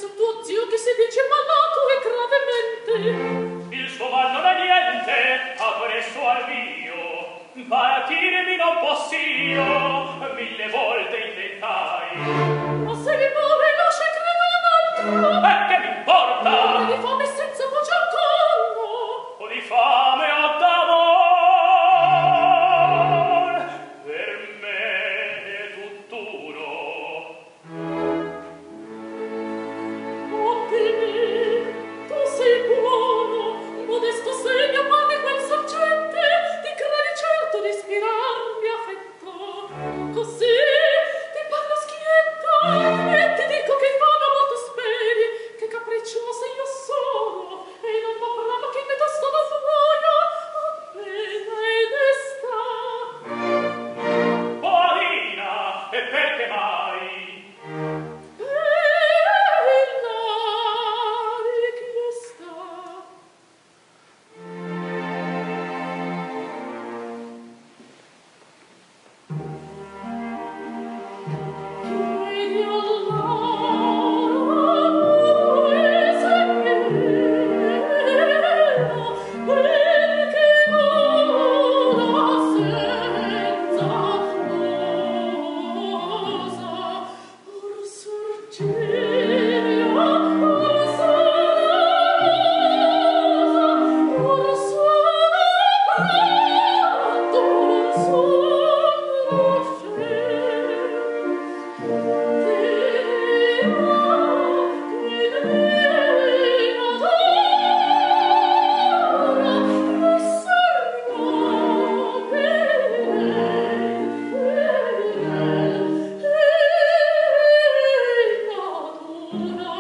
su tuo zio che si dice malato e gravemente. Il suo mal non è niente, appresso al mio, paratirmi non possio, 1000 volte intentai. Ma se mi muore lascia credere un altro. E che mi importa? Muore di fame senza voce al collo. O di fame o d'amor, per me è tutt'uno. Oh, dimmi, tu sei buono, modesto segno par di quel sorgente, ti credi certo di ispirarmi affetto. Così ti parlo schietto e ti dico che invano molto speri, che capricciosa io sono e non m'ho brava che mi tosto da muoio appena ed sta. O Adina, e perché mai? Ora